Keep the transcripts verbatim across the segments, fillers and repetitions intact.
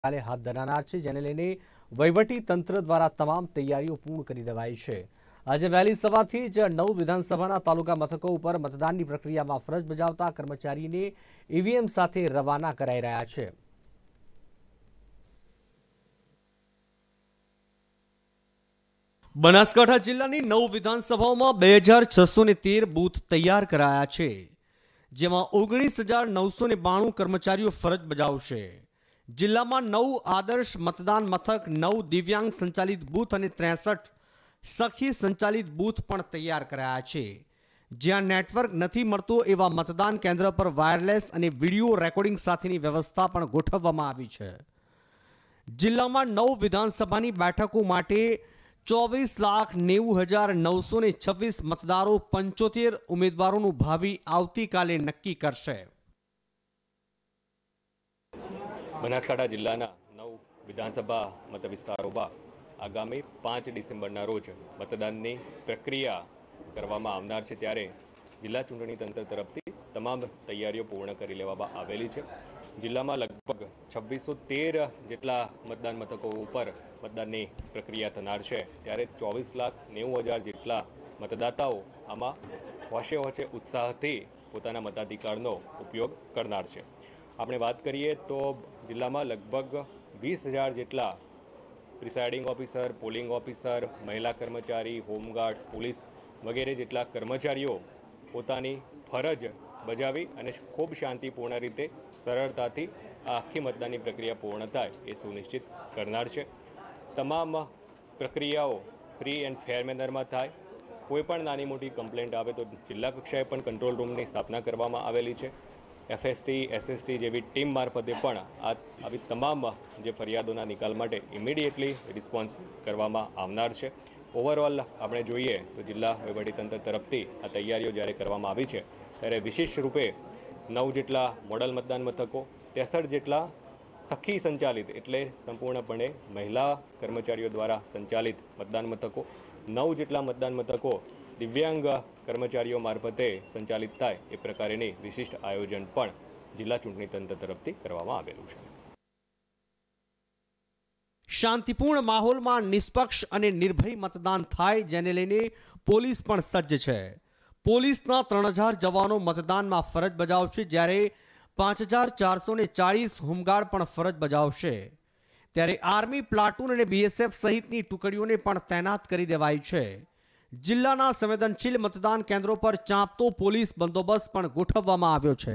કાલે હાથ ધરાનાર છે, જેને લઈને વહીવટી તંત્ર દ્વારા તમામ તૈયારીઓ પૂર્ણ કરી દેવાઈ છે। આજે વહેલી સવારથી જ નવ વિધાનસભાના તાલુકા મથકો ઉપર મતદાનની પ્રક્રિયામાં ફરજ બજાવતા કર્મચારીને ઈવીએમ સાથે રવાના કરાઈ રહ્યા છે। બનાસકાંઠા જિલ્લાની નવ વિધાનસભાઓમાં બે હજાર છસો ને તેર બૂથ તૈયાર કરાયા છે, જેમાં ઓગણીસ હજાર નવસો ને બાણું કર્મચારીઓ ફરજ બજાવશે। જિલ્લામાં નવ આદર્શ મતદાન મથક, નવ દિવ્યાંગ સંચાલિત બૂથ અને ત્રેસઠ સખી સંચાલિત બૂથ પણ તૈયાર કરાયા છે, જ્યાં નેટવર્ક નથી મળતું એવા મતદાન કેન્દ્ર પર વાયરલેસ અને વિડીયો રેકોર્ડિંગ સાથેની વ્યવસ્થા પણ ગોઠવવામાં આવી છે। જિલ્લામાં નવ વિધાનસભાની બેઠકો માટે ચોવીસ લાખ નેવું હજાર નવસો ને છવ્વીસ મતદારો પંચોતેર ઉમેદવારોનું ભાવિ આવતીકાલે નક્કી કરશે। બનાસકાંઠા જિલ્લાના નવ વિધાનસભા મત વિસ્તારોમાં આગામી પાંચ ડિસેમ્બરના રોજ મતદાનની પ્રક્રિયા કરવામાં આવનાર છે, ત્યારે જિલ્લા ચૂંટણી તંત્ર તરફથી તમામ તૈયારીઓ પૂર્ણ કરી લેવામાં આવેલી છે। જિલ્લામાં લગભગ છવ્વીસો તેર જેટલા મતદાન મથકો ઉપર મતદાનની પ્રક્રિયા થનાર છે, ત્યારે ચોવીસ લાખ નેવું હજાર જેટલા મતદાતાઓ આમાં હોશે હોશે ઉત્સાહથી પોતાના મતાધિકારનો ઉપયોગ કરનાર છે। આપણે વાત કરીએ તો જિલ્લામાં લગભગ વીસ હજાર જેટલા પ્રિસાઇડિંગ ઓફિસર, પોલિંગ ઓફિસર, મહિલા કર્મચારી, હોમગાર્ડ, પોલીસ વગેરે જેટલા કર્મચારીઓ પોતાની ફરજ બજાવી અને ખૂબ શાંતિપૂર્ણ રીતે સરળતાથી આ આખી મતદાનની પ્રક્રિયા પૂર્ણ થાય એ સુનિશ્ચિત કરનાર છે। તમામ પ્રક્રિયાઓ ફ્રી એન્ડ ફેર મેનરમાં થાય। કોઈ પણ નાની મોટી કમ્પ્લેન્ટ આવે તો જિલ્લા કક્ષાએ પણ કંટ્રોલ રૂમની સ્થાપના કરવામાં આવેલી છે। એફએસટી, એસએસટી જેવી ટીમ મારફતે પણ આ આવી તમામ જે ફરિયાદોના નિકાલ માટે ઇમિડિયેટલી રિસ્પોન્સ કરવામાં આવનાર છે। ઓવરઓલ આપણે જોઈએ તો જિલ્લા વહીવટીતંત્ર તરફથી આ તૈયારીઓ જ્યારે કરવામાં આવી છે, ત્યારે વિશેષ રૂપે નવ જેટલા મોડલ મતદાન મથકો, ત્રેસઠ જેટલા સખી સંચાલિત એટલે સંપૂર્ણપણે મહિલા કર્મચારીઓ દ્વારા સંચાલિત મતદાન મથકો, નવ જેટલા મતદાન મથકો દિવ્યાંગ કર્મચારીઓ મારફતે સંચાલિત થાય એ પ્રકારેની વિશિષ્ટ આયોજન પણ જિલ્લા ચૂંટણી તંત્ર તરફથી કરવામાં આવેલું છે। શાંતિપૂર્ણ માહોલમાં નિષ્પક્ષ અને નિર્ભય મતદાન થાય, જેને લઈને પોલીસ પણ સજ્જ છે। પોલીસના ત્રણ હજાર જવાનો મતદાનમાં ફરજ બજાવશે, જ્યારે પાંચ હજાર ચારસો ને ચાળીસ હોમગાર્ડ પણ ફરજ બજાવશે। ત્યારે આર્મી, પ્લાટૂન અને બીએસએફ સહિતની ટુકડીઓને પણ તૈનાત કરી દેવાઈ છે। જિલ્લાના સંવેદનશીલ મતદાન કેન્દ્રો પર ચાંપતો પોલીસ બંદોબસ્ત પણ ગોઠવવામાં આવ્યો છે।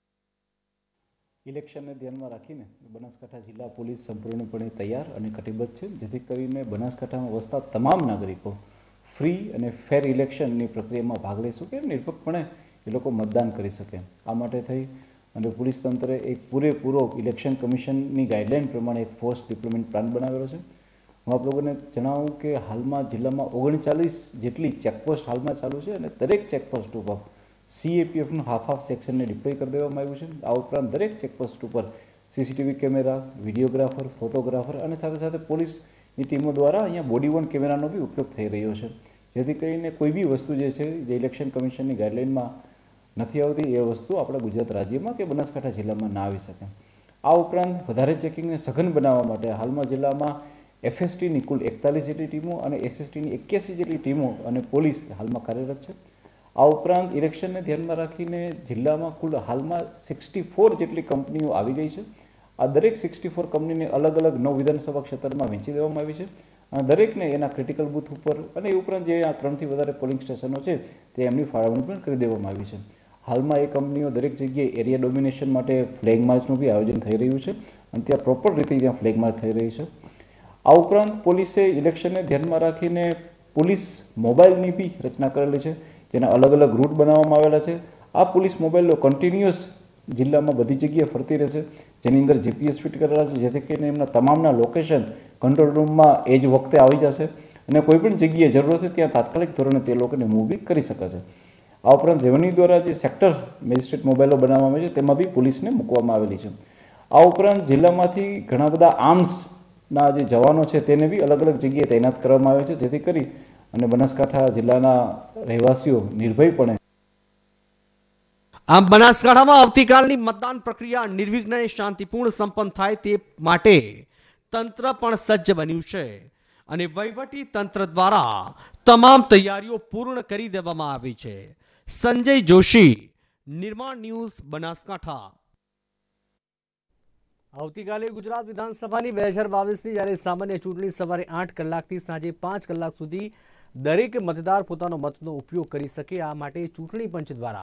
ઇલેક્શનને ધ્યાનમાં રાખીને બનાસકાંઠા જિલ્લા પોલીસ સંપૂર્ણપણે તૈયાર અને કટિબદ્ધ છે, જેથી કરીને બનાસકાંઠામાં વસતા તમામ નાગરિકો ફ્રી અને ફેર ઇલેક્શનની પ્રક્રિયામાં ભાગ લઈ શકે, નિરપેક્ષપણે એ લોકો મતદાન કરી શકે। આ માટે થઈ અને પોલીસ તંત્રે એક પૂરેપૂરો ઇલેક્શન કમિશનની ગાઈડલાઇન પ્રમાણે એક ફોર્સ ડિપ્લોયમેન્ટ પ્લાન બનાવેલો છે। હું આપ લોકોને જણાવું કે હાલમાં જિલ્લામાં ઓગણચાલીસ જેટલી ચેકપોસ્ટ હાલમાં ચાલુ છે અને દરેક ચેકપોસ્ટ ઉપર સીએપીએફનું હાફ હાફ સેક્શનને ડિપ્લોય કરી દેવામાં આવ્યું છે। આ ઉપરાંત દરેક ચેકપોસ્ટ ઉપર સીસીટીવી કેમેરા, વિડીયોગ્રાફર, ફોટોગ્રાફર અને સાથે સાથે પોલીસની ટીમો દ્વારા અહીંયા બોડી વોર્ન કેમેરાનો બી ઉપયોગ થઈ રહ્યો છે, જેથી કરીને કોઈ બી વસ્તુ જે છે જે ઇલેક્શન કમિશનની ગાઈડલાઇનમાં નથી આવતી એ વસ્તુ આપણા ગુજરાત રાજ્યમાં કે બનાસકાંઠા જિલ્લામાં ના આવી શકે। આ ઉપરાંત વધારે ચેકિંગને સઘન બનાવવા માટે હાલમાં જિલ્લામાં એફએસટીની કુલ એકતાલીસ જેટલી ટીમો અને એસએસટીની એક્યાસી જેટલી ટીમો અને પોલીસ હાલમાં કાર્યરત છે। આ ઉપરાંત ઇલેક્શનને ધ્યાનમાં રાખીને જિલ્લામાં કુલ હાલમાં સિક્સટી ફોર જેટલી કંપનીઓ આવી ગઈ છે। આ દરેક સિક્સટી ફોર કંપનીને અલગ અલગ નવ વિધાનસભા ક્ષેત્રમાં વહેંચી દેવામાં આવી છે અને દરેકને એના ક્રિટિકલ બૂથ ઉપર અને એ ઉપરાંત જે આ ત્રણથી વધારે પોલિંગ સ્ટેશનો છે તે એમની ફાળવણી પણ કરી દેવામાં આવી છે। હાલમાં એ કંપનીઓ દરેક જગ્યાએ એરિયા ડોમિનેશન માટે ફ્લેગ માર્ચનું બી આયોજન થઈ રહ્યું છે અને ત્યાં પ્રોપર રીતે ત્યાં ફ્લેગ માર્ચ થઈ રહી છે। આ ઉપરાંત પોલીસે ઇલેક્શનને ધ્યાનમાં રાખીને પોલીસ મોબાઈલની બી રચના કરેલી છે, જેના અલગ અલગ રૂટ બનાવવામાં આવેલા છે। આ પોલીસ મોબાઈલો કન્ટિન્યુઅસ જિલ્લામાં બધી જગ્યાએ ફરતી રહેશે, જેની અંદર જીપીએસ ફિટ કરેલા છે, જેથી કરીને એમના તમામના લોકેશન કંટ્રોલ રૂમમાં એ જ વખતે આવી જશે અને કોઈ પણ જગ્યાએ જરૂર હશે ત્યાં તાત્કાલિક ધોરણે તે લોકોને મૂવ બી કરી શકે છે। આ ઉપરાંત રેવન્યુ દ્વારા જે સેક્ટર મેજિસ્ટ્રેટ મોબાઈલો બનાવવામાં આવે છે તેમાં બી પોલીસને મૂકવામાં આવેલી છે। આ ઉપરાંત જિલ્લામાંથી ઘણા બધા આર્મ્સના જે જવાનો છે તેને બી અલગ અલગ જગ્યાએ તૈનાત કરવામાં આવે છે, જેથી કરી અને બનાસકાંઠા જિલ્લાના રહેવાસીઓ નિર્ભયપણે આમ બનાસકાંઠામાં આવતીકાલની મતદાન પ્રક્રિયા નિર્વિઘ્ને શાંતિપૂર્ણ સંપન્ન થાય તે માટે તંત્ર પણ સજ્જ બન્યું છે અને વહીવટી તંત્ર દ્વારા તમામ તૈયારીઓ પૂર્ણ કરી દેવામાં આવી છે. સંજય જોશી, નિર્માણ ન્યૂઝ, બનાસકાંઠા. આવતીકાલે ગુજરાત વિધાનસભાની બે હજાર બાવીસની જ્યારે સામાન્ય ચૂંટણી સવારે આઠ કલાકથી સાંજે પાંચ કલાક સુધી દરેક મતદાર પોતાનો મતનો ઉપયોગ કરી શકે આ માટે ચૂંટણી પંચ દ્વારા